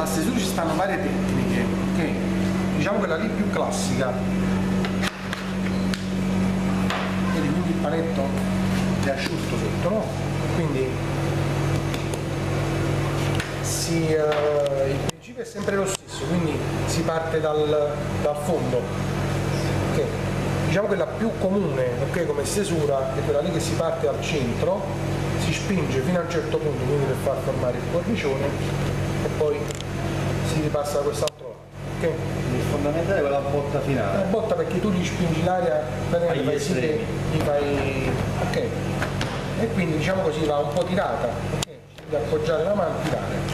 la stesura ci stanno varie tecniche, ok? Diciamo quella lì più classica. Vedi, quindi il panetto è asciutto sotto, no? Quindi il principio è sempre lo stesso, quindi si parte dal fondo, ok? Diciamo quella più comune, ok, come stesura è quella lì che si parte al centro, si spinge fino a un certo punto, quindi per far formare il cornicione, e poi si ripassa da quest'altro lato, ok? Il fondamentale è quella botta finale. La botta perché tu gli spingi l'aria, Agli fai estremi. gli fai, ok? E quindi diciamo così va un po' tirata, ok? Devi appoggiare la mano e tirare.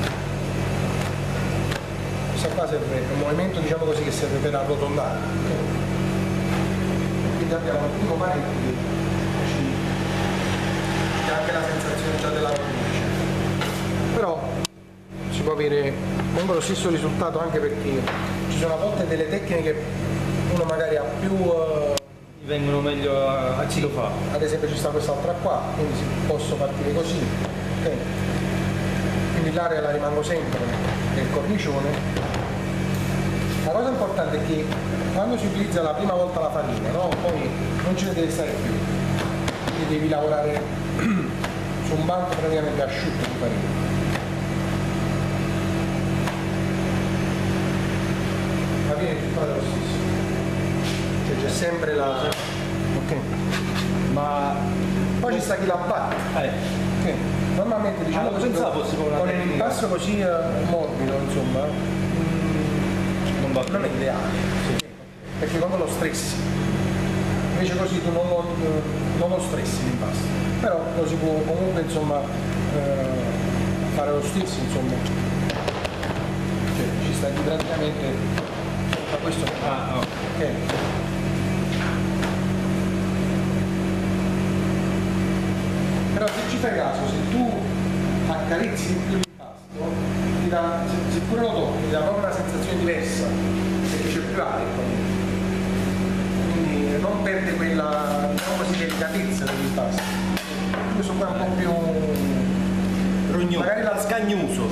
Questa qua serve, è un movimento diciamo così che serve per arrotondare, ok? Quindi abbiamo il primo panetto che dà anche la sensazione già della cornice. Però si può avere comunque lo stesso risultato anche perché ci sono a volte delle tecniche che uno magari ha più Vengono meglio a chi lo fa. ad esempio ci sta quest'altra qua, quindi si posso partire così, ok? Quindi l'area la rimango sempre nel cornicione. La cosa importante è che quando si utilizza la prima volta la farina, no? Poi non ce ne deve stare più, quindi devi lavorare su un banco praticamente asciutto di farina. Ma viene più fare lo stesso, cioè c'è sempre la... ok? Ma Poi ci sta chi la batte, ok? Normalmente diciamo lo così, pensavo fosse una con il tecnica. impasto così morbido, insomma, non è ideale, sì. Perché quando lo stressi, invece così tu non lo stressi l'impasto, però lo si può comunque insomma fare lo stesso, insomma, cioè, ci sta lì praticamente da questo ok. Però se ci fai caso, se tu accarezzi di più l'impasto, ti dà, seppure lo tocchi, ti dà proprio una sensazione diversa, perché c'è più aria, quindi non perde quella, diciamo così, delicatezza dell'impasto. Questo qua è un po' più rognoso, magari la scagnoso.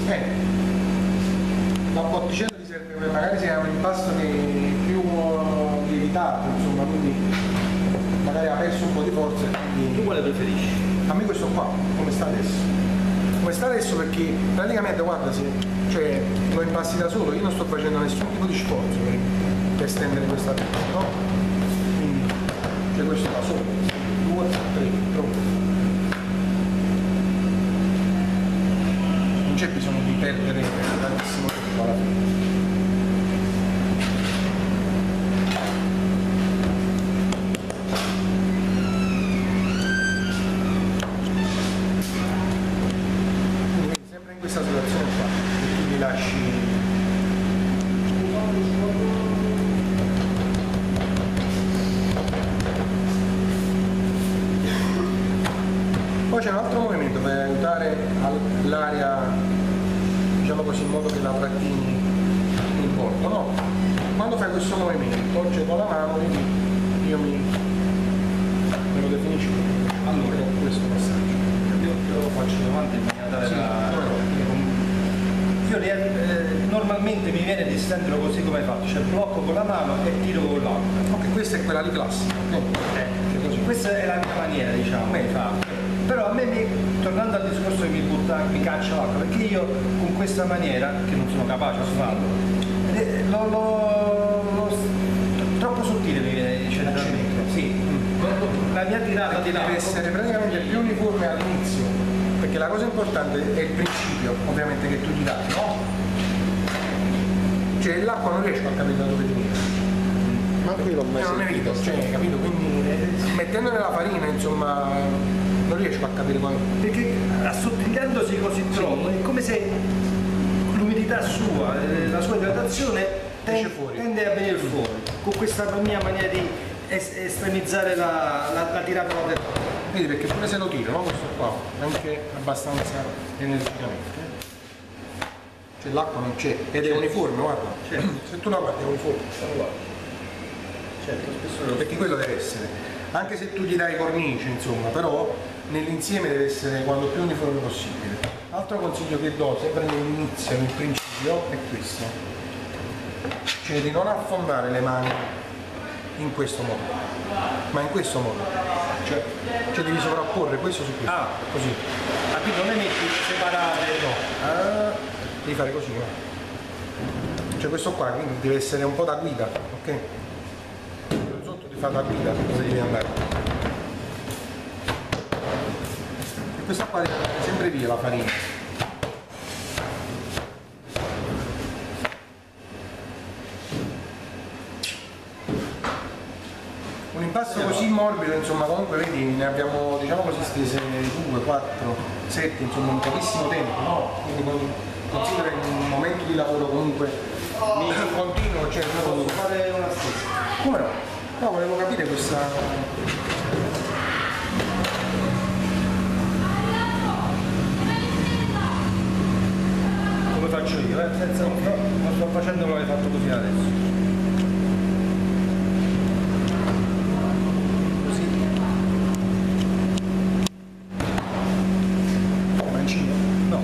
La botticella ti serve per magari se hai un impasto che è più lievitato, insomma, quindi magari ha perso un po' di forza. Quindi... Tu quale preferisci? A me questo qua, come sta adesso. Come sta adesso perché praticamente guarda, cioè lo impasti da solo, io non sto facendo nessun tipo di sforzo per stendere questa pizza, no? Quindi cioè questo da solo. 2, 3, troppo. Non c'è bisogno di perdere tantissimo tempo alla fine. Questa situazione qua, che tu mi lasci poi c'è un altro movimento per aiutare l'aria, diciamo così, in modo che la trattini il bordo, no? Quando fai questo movimento, cioè con la mano, io me lo definisco allora questo passaggio. Io lo faccio davanti in maniera tale normalmente mi viene di stenderlo così come hai fatto, cioè blocco con la mano e tiro con l'altra. Ok, questa è quella di classica. Questa è la mia maniera, diciamo, però a me, tornando al discorso che mi caccia l'acqua, perché io con questa maniera, che non sono capace a farlo, troppo sottile mi viene generalmente. Sì. La mia tirata deve essere praticamente più uniforme all'inizio, perché la cosa importante è il principio, ovviamente, che tu ti dai, no? Cioè l'acqua non riesco a capire da dove venire. Ma qui l'ho mai non è sentito. vero, cioè, capito? Quindi mettendo nella farina, insomma, non riesco a capire quando. Perché assottigliandosi così troppo, è come se l'umidità sua, la sua idratazione tende a venire fuori. Con questa mia maniera di estremizzare la tirata laterale. Vedi, perché pure se lo tiro, no? Questo qua, anche abbastanza energicamente. Cioè l'acqua non c'è, ed è uniforme, guarda. Se tu la guardi è uniforme, Certo, spesso perché quello deve essere. Anche se tu gli dai cornice, insomma, però nell'insieme deve essere quanto più uniforme possibile. Altro consiglio che do sempre nell'inizio, nel principio, è questo, cioè di non affondare le mani in questo modo, ma in questo modo, cioè devi sovrapporre questo su questo, così. Quindi non le metti separate, no, devi fare così, no? Cioè questo qua quindi deve essere un po' da guida, ok? Sotto ti fa da guida dove devi andare. E questa qua deve andare sempre via la farina. Un impasto così morbido, insomma, comunque vedi, ne abbiamo, diciamo così, stese 2, 4, 7, insomma, in pochissimo tempo, no? Quindi considera che in un momento di lavoro comunque continuo, cioè posso fare una stessa. Come no? No, volevo capire questa. Come faccio io, senza non sto facendo come hai fatto tu fino adesso. Così. Mancino? No.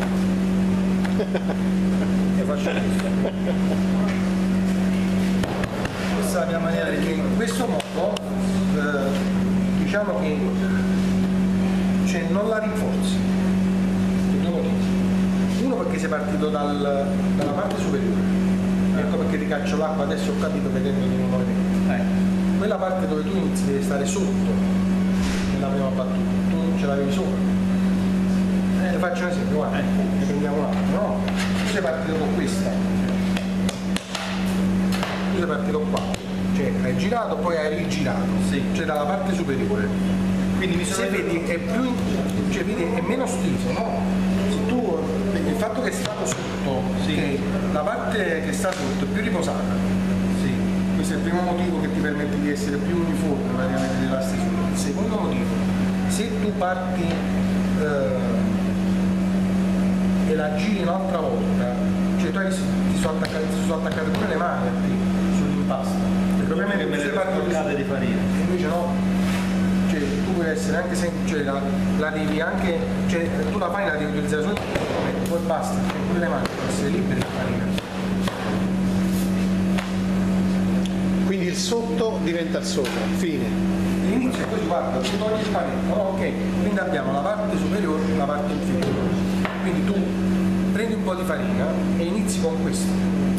Io faccio questo. Questa è la mia maniera perché in questo modo diciamo che cioè, non la rinforzi. Per due motivi. Uno perché sei partito dalla parte superiore. Ecco perché ti caccio l'acqua, adesso ho capito vedendo che non lo vedi. Quella parte dove tu inizi deve stare sotto nella prima battuta, tu ce l'avevi sopra. Ti faccio un esempio, guarda, ne prendiamo l'acqua, no? Tu sei partito con questa. Tu sei partito qua, cioè hai girato poi hai rigirato, cioè dalla parte superiore. Quindi se vedi è più, cioè vedi è meno steso, no? Se tu il fatto che è stato sotto, che la parte che sta sotto è più riposata. Questo è il primo motivo che ti permette di essere più uniforme praticamente nella stesura. Il secondo motivo, se tu parti e la giri un'altra volta, cioè tu ti sono attaccate pure le mani a te sull'impasto. Perché ovviamente me le toccate di farina. Invece no, cioè tu puoi essere anche cioè la devi anche, cioè tu la farina la devi utilizzare solo poi basta, cioè pure le mani devono essere libere di farina. Quindi il sotto diventa il sopra, fine. L'inizio è così, guarda, tu togli il panetto, no? Ok, quindi abbiamo la parte superiore e la parte inferiore. Quindi tu prendi un po' di farina e inizi con questo.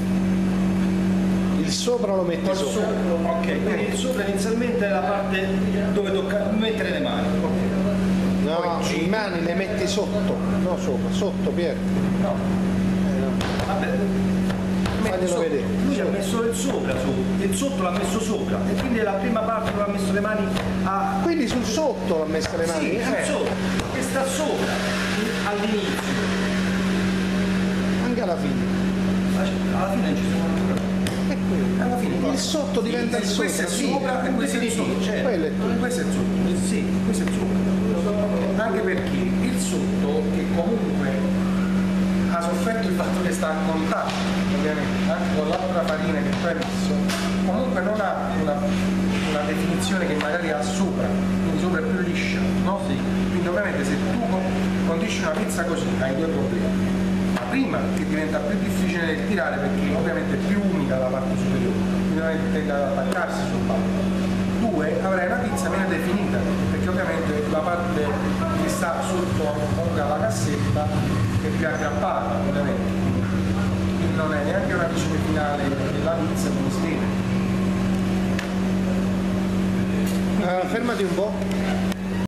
Il sopra lo metti sopra. Ok, quindi il sopra inizialmente è la parte dove tocca mettere le mani. No, le mani le metti sotto, no sopra, sotto Piero. No. Vabbè. Faglielo vedere. Lui ha messo il sopra su, il sotto l'ha messo sopra e quindi la prima parte dove ha messo le mani a. Quindi sul sotto l'ha messa le mani? Sì, sul sotto, che sta sopra all'inizio. Anche alla fine. Alla fine non ci sono ancora. Alla fine Il sotto diventa il sopra. Questo è sopra e questo è il sotto. Quello è tutto. Questo è il sotto. Sì, questo è il sotto. Anche perché il sotto che comunque ha sofferto il fatto che sta a contatto, ovviamente, anche con l'altra farina che tu hai messo, comunque non ha una definizione che magari ha sopra, quindi sopra è più liscia, no? Sì. Quindi ovviamente se tu condisci una pizza così hai due problemi. Prima che diventa più difficile da tirare perché ovviamente è più umida la parte superiore, quindi ovviamente tende ad attaccarsi sul palco. Due, avrai una pizza meno definita, perché ovviamente la parte che sta sotto comunque alla cassetta è più aggrappata, ovviamente. Quindi non è neanche una visione finale della pizza come si deve. Fermati un po'.